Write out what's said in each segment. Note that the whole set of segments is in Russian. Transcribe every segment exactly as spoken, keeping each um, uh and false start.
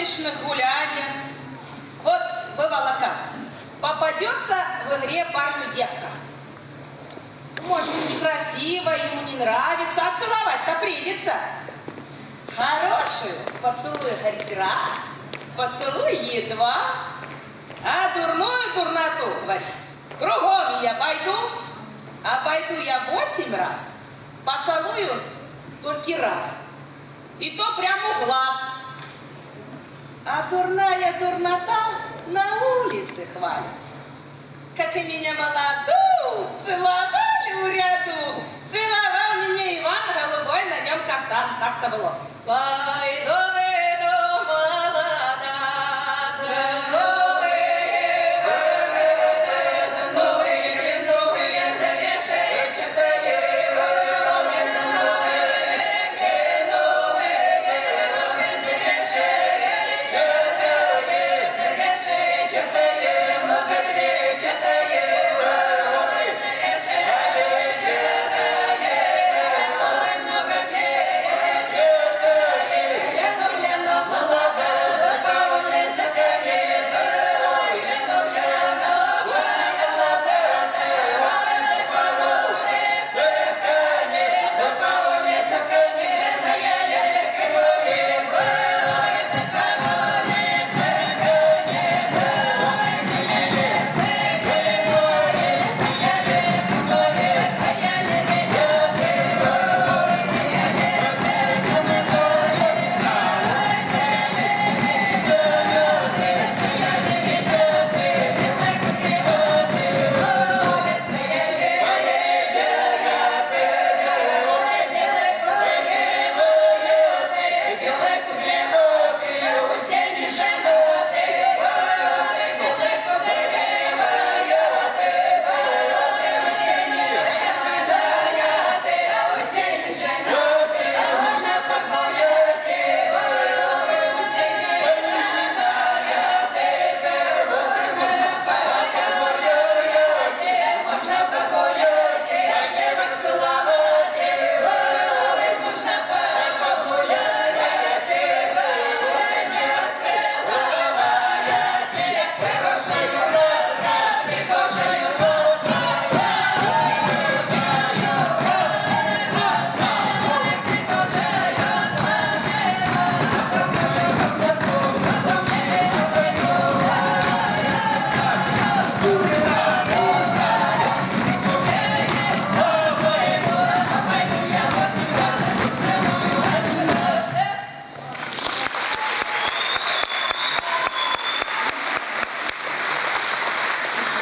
уличных гуляниях. Вот бывало как. Попадется в игре парню девка. Может быть, некрасиво, ему не нравится, а целовать-то придется. Хорошую поцелуй, говорит, раз, поцелуй ей два, а дурную дурноту, говорит, кругом я обойду, обойду я восемь раз, поцелую только раз, и то прямо в глаз. А дурная дурнота на улице хвалится. Как и меня молоду целовали в ряду, целовал меня Иван Голубой, на нем кафтан, так-то было. Пойду выйду молода, новые ворота, новые, новые завешечатые, новые, новые, новые, завешечатые, завешечатые, многоклетчатые.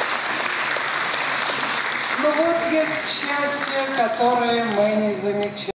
Ну вот есть счастье, которое мы не замечаем.